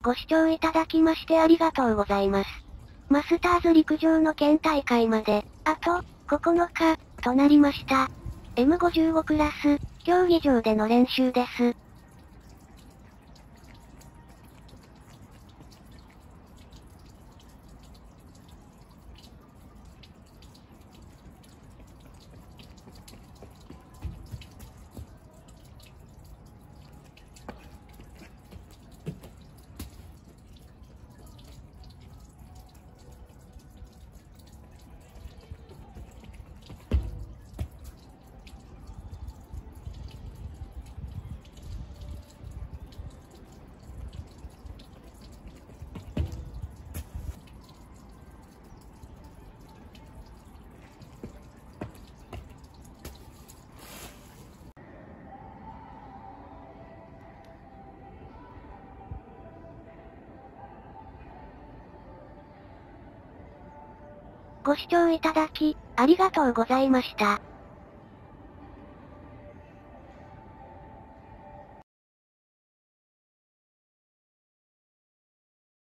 ご視聴いただきましてありがとうございます。マスターズ陸上の県大会まで、あと、9日、となりました。M55 クラス、競技場での練習です。ご視聴いただき、ありがとうございました。